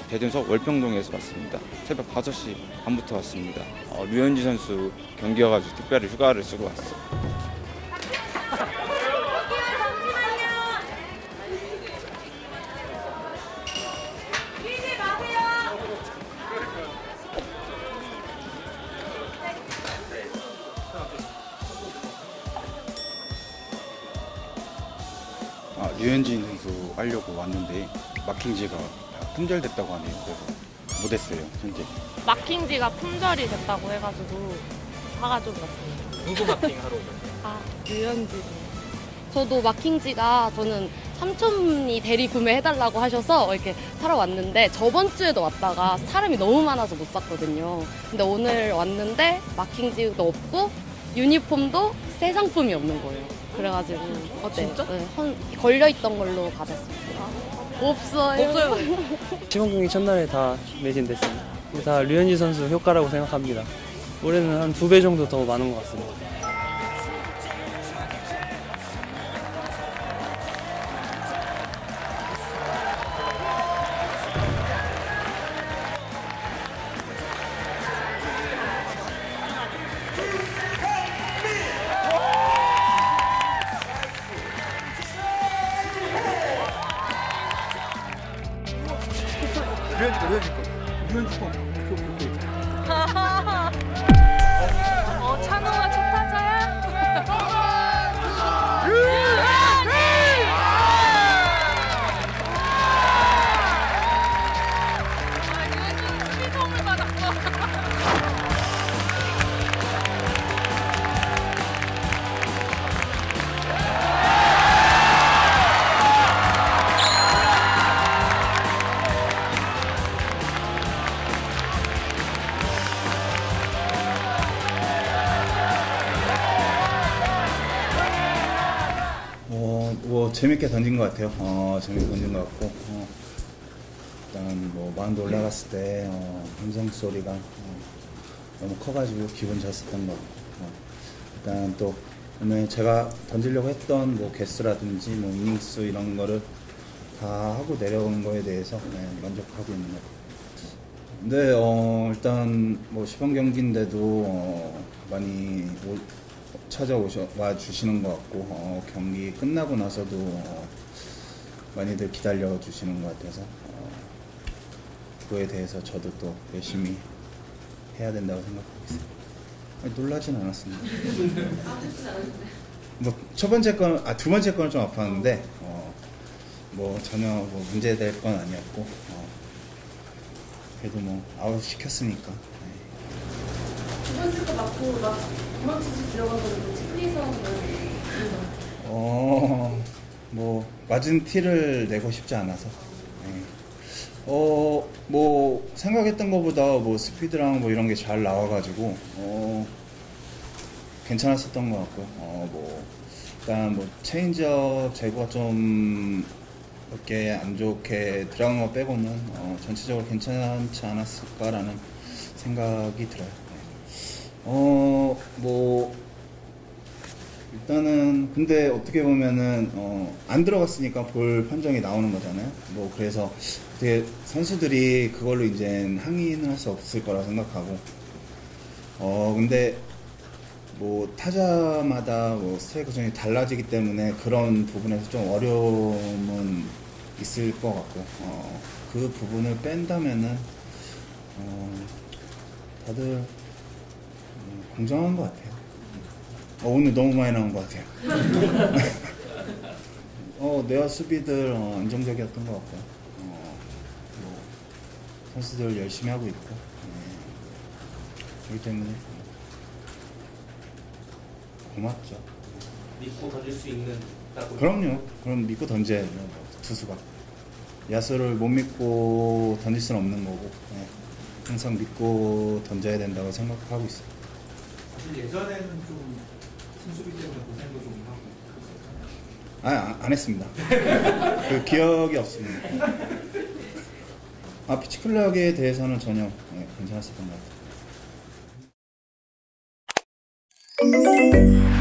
대전서 월평동에서 왔습니다. 새벽 5시 반부터 왔습니다. 류현진 선수 경기여가지고 특별히 휴가를 쓰고 왔어요. 류현진 선수 하려고 왔는데 막힌 지가 품절됐다고 하네요. 그래서 못했어요, 현재. 막힌 지가 품절이 됐다고 해가지고 사가지고 왔습니다. 누구 마킹 하러 오셨어요? 류현진. 저도 마킹지가 저는 삼촌이 대리 구매해달라고 하셔서 이렇게 사러 왔는데 저번 주에도 왔다가 사람이 너무 많아서 못 샀거든요. 근데 오늘 왔는데 마킹지도 없고 유니폼도 새 상품이 없는 거예요. 그래가지고 어때요? 진짜? 네, 걸려있던 걸로 받았습니다. 없어요. 시범 경기 첫날에 다 매진됐습니다. 다 류현진 선수 효과라고 생각합니다. 올해는 한 2배 정도 더 많은 것 같습니다. 찬호가 첫 타자야? 유니폼을 받았어. 재밌게 던진 것 같아요. 재밌게 던진 것 같고, 일단 뭐 마운드 올라갔을 때 함성 소리가 너무 커가지고 기분 좋았었던 것 같고, 일단 또 오늘 제가 던지려고 했던 뭐 개수라든지 뭐 이닝수 이런 거를 다 하고 내려온 거에 대해서 만족하고 있는 것 같아요. 근데 일단 뭐 시범 경기인데도 많이 찾아와 주시는 것 같고 경기 끝나고 나서도 많이들 기다려 주시는 것 같아서 그거에 대해서 저도 또 열심히 해야 된다고 생각하고 있습니다. 놀라진 않았습니다. 뭐 첫 번째 건, 두 번째 거는 좀 아팠는데 뭐 전혀 뭐 문제될 건 아니었고 그래도 뭐 아웃 시켰으니까. 두 번째 거 맞고 막 도망치지 들어가서 스프리서 뭐 맞은 티를 내고 싶지 않아서. 뭐 생각했던 것보다 뭐 스피드랑 뭐 이런 게 잘 나와가지고 괜찮았었던 것 같고요. 뭐 일단 뭐 체인지업 제구가 좀 이렇게 안 좋게 들어간 거 빼고는 전체적으로 괜찮지 않았을까라는 생각이 들어요. 뭐 일단은 근데 어떻게 보면은 안 들어갔으니까 볼 판정이 나오는 거잖아요. 뭐 그래서 되게 선수들이 그걸로 이제 항의는 할 수 없을 거라 생각하고 근데 뭐 타자마다 뭐 스트라이크 존이 달라지기 때문에 그런 부분에서 좀 어려움은 있을 것 같고 그 부분을 뺀다면은 다들 공정한 것 같아요. 오늘 너무 많이 나온 것 같아요. 내와 수비들 안정적이었던 것 같고요. 뭐 선수들 열심히 하고 있고 그렇기 때문에 고맙죠. 믿고 던질 수 있는. 그럼요. 그럼 믿고 던져야죠. 투수가 야수를 못 믿고 던질 수는 없는 거고 항상 믿고 던져야 된다고 생각하고 있어요. 사실 예전에는 좀 승수비 때문에 고생도 좀 하고 안 했습니다. 그 기억이 없습니다. 피치클락에 대해서는 전혀 괜찮았었던 것 같아요.